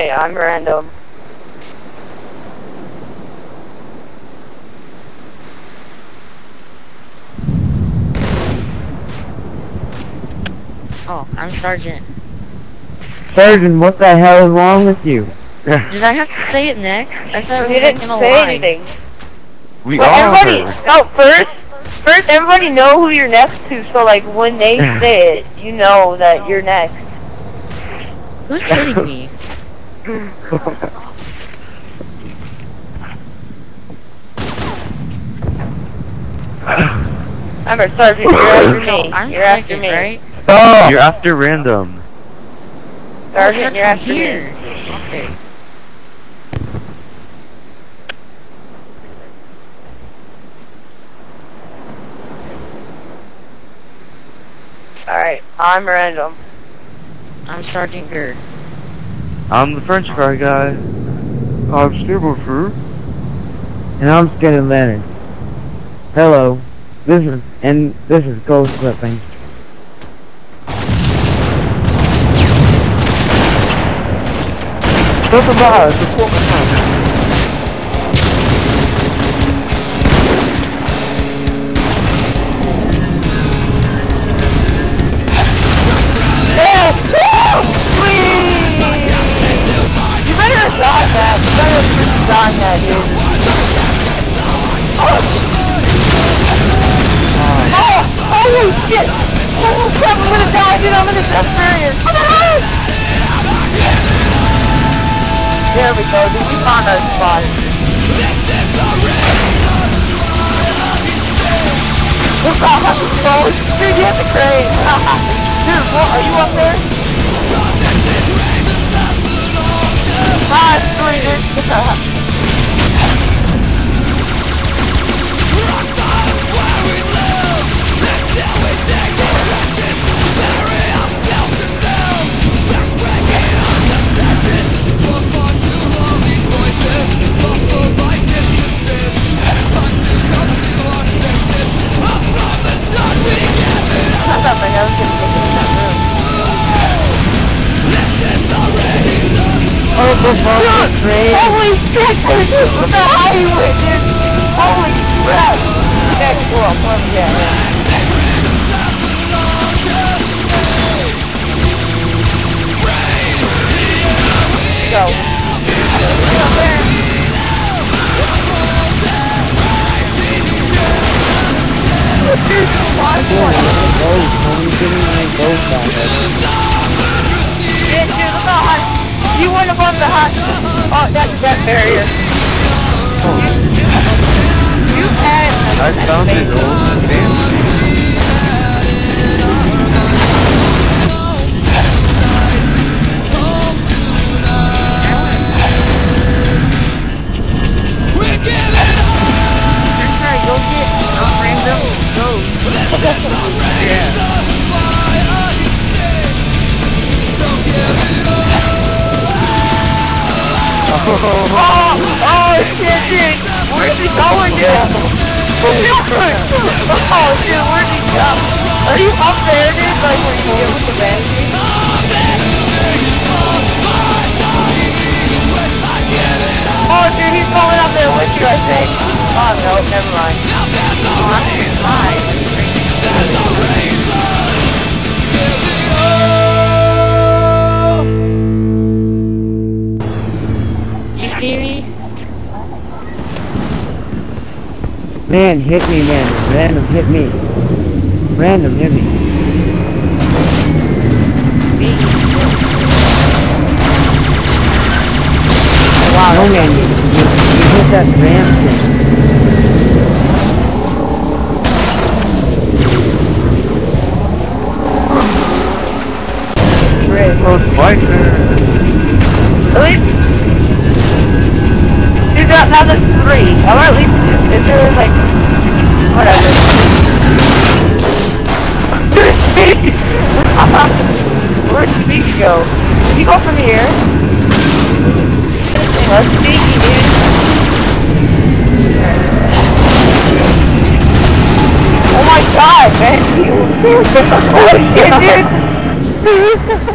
Okay, I'm random. Oh, I'm Sergeant. Sergeant, what the hell is wrong with you? Did I have to say it next? I thought You we were didn't making a say line. anything. We Well, all everybody, heard. no, first everybody know who you're next to, so like when they say it, you know that you're next. Who's hitting me? Remember, Sergeant, you're after me. I'm You're after second, me. right? Oh! You're after random. Sergeant, you're after here. me. Okay. Alright, I'm random. I'm Sergeant Gerd. I'm the French fry guy. I'm Stubberfur. And I'm Skinny Leonard. Hello. This is Ghost Clipping. Look about us, support my You better stop that. You better stop that, dude. Holy shit! Holy crap, I'm gonna die, dude. I'm in a death barrier. There we go, dude. We found our spot. Look how happy goes. Dude, you have the crane. Dude, what, are you up there? Ah, it's great, dude. Holy shit, dude! Look how high he went, dude! Holy crap! Okay, cool. Go. Up there. Shit, dude, look how high. You went above the hot. Oh, that's that barrier. You had I found his old family. Go get random ghost. Yeah. Oh shit, dude! Where's he going, dude? Oh shit, where'd he go? Are you up there, dude? Like where you get with the bandage? Oh dude, he's going up there with you, I think. Oh no, never mind. Oh, I'm inside. Man, hit me, man. Random, hit me. Random, hit me. Wow, no, man, you hit that ramp thing. Great. Oh, my turn. Really? Dude, now there's 3. Or at least if there was like, whatever. Where'd Speak go? Did he go from here? Let's Speaky, dude. Oh my god, man! Holy shit, dude!